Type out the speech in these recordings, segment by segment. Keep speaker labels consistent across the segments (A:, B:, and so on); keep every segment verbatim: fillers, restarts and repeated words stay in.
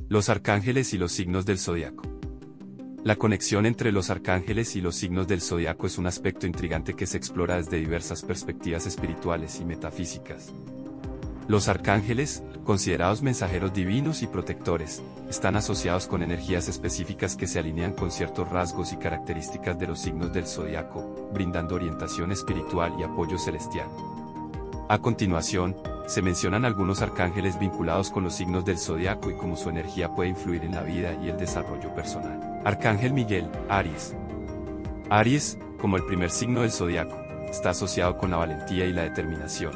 A: Los arcángeles y los signos del zodiaco. La conexión entre los arcángeles y los signos del zodiaco es un aspecto intrigante que se explora desde diversas perspectivas espirituales y metafísicas. Los arcángeles, considerados mensajeros divinos y protectores, están asociados con energías específicas que se alinean con ciertos rasgos y características de los signos del zodiaco, brindando orientación espiritual y apoyo celestial. A continuación, se mencionan algunos arcángeles vinculados con los signos del zodiaco y cómo su energía puede influir en la vida y el desarrollo personal. Arcángel Miguel, Aries. Aries, como el primer signo del zodiaco, está asociado con la valentía y la determinación.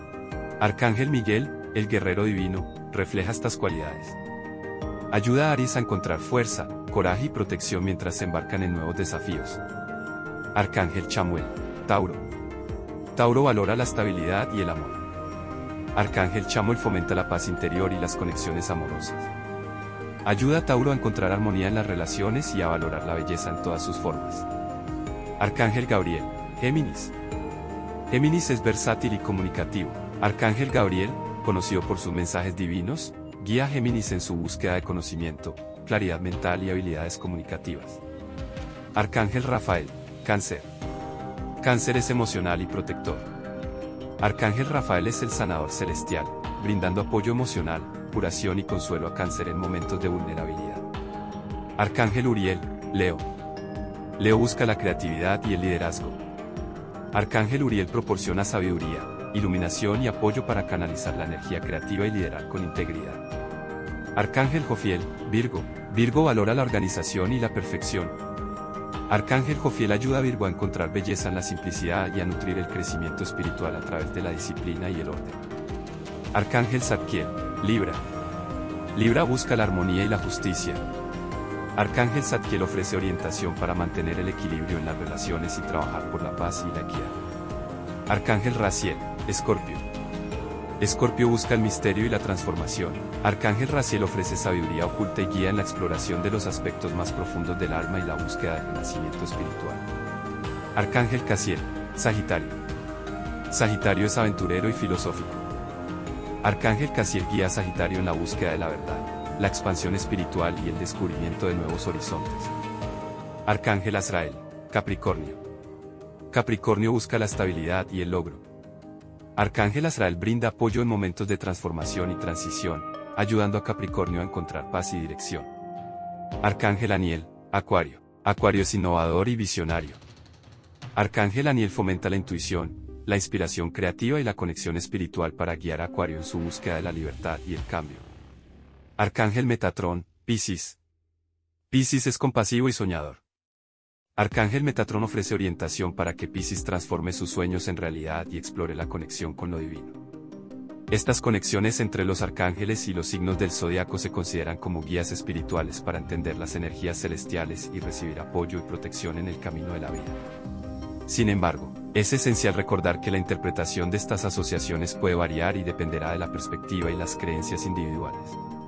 A: Arcángel Miguel, el guerrero divino, refleja estas cualidades. Ayuda a Aries a encontrar fuerza, coraje y protección mientras se embarcan en nuevos desafíos. Arcángel Chamuel, Tauro. Tauro valora la estabilidad y el amor. Arcángel Chamuel fomenta la paz interior y las conexiones amorosas. Ayuda a Tauro a encontrar armonía en las relaciones y a valorar la belleza en todas sus formas. Arcángel Gabriel, Géminis. Géminis es versátil y comunicativo. Arcángel Gabriel, conocido por sus mensajes divinos, guía a Géminis en su búsqueda de conocimiento, claridad mental y habilidades comunicativas. Arcángel Rafael, Cáncer. Cáncer es emocional y protector. Arcángel Rafael es el sanador celestial, brindando apoyo emocional, curación y consuelo a Cáncer en momentos de vulnerabilidad. Arcángel Uriel, Leo. Leo busca la creatividad y el liderazgo. Arcángel Uriel proporciona sabiduría, iluminación y apoyo para canalizar la energía creativa y liderar con integridad. Arcángel Jofiel, Virgo. Virgo valora la organización y la perfección. Arcángel Jofiel ayuda a Virgo a encontrar belleza en la simplicidad y a nutrir el crecimiento espiritual a través de la disciplina y el orden. Arcángel Zadkiel, Libra. Libra busca la armonía y la justicia. Arcángel Zadkiel ofrece orientación para mantener el equilibrio en las relaciones y trabajar por la paz y la equidad. Arcángel Raziel, Escorpio. Escorpio busca el misterio y la transformación. Arcángel Raziel ofrece sabiduría oculta y guía en la exploración de los aspectos más profundos del alma y la búsqueda del renacimiento espiritual. Arcángel Casiel, Sagitario. Sagitario es aventurero y filosófico. Arcángel Casiel guía a Sagitario en la búsqueda de la verdad, la expansión espiritual y el descubrimiento de nuevos horizontes. Arcángel Azrael, Capricornio. Capricornio busca la estabilidad y el logro. Arcángel Azrael brinda apoyo en momentos de transformación y transición, ayudando a Capricornio a encontrar paz y dirección. Arcángel Aniel, Acuario. Acuario es innovador y visionario. Arcángel Aniel fomenta la intuición, la inspiración creativa y la conexión espiritual para guiar a Acuario en su búsqueda de la libertad y el cambio. Arcángel Metatrón, Piscis. Piscis es compasivo y soñador. Arcángel Metatrón ofrece orientación para que Piscis transforme sus sueños en realidad y explore la conexión con lo divino. Estas conexiones entre los arcángeles y los signos del zodiaco se consideran como guías espirituales para entender las energías celestiales y recibir apoyo y protección en el camino de la vida. Sin embargo, es esencial recordar que la interpretación de estas asociaciones puede variar y dependerá de la perspectiva y las creencias individuales.